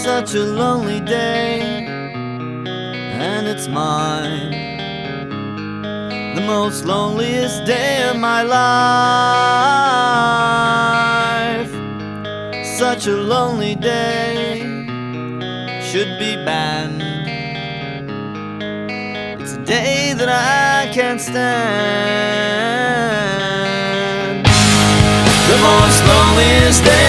such a lonely day, and it's mine, the most loneliest day of my life. Such a lonely day should be banned. It's a day that I can't stand. The most loneliest day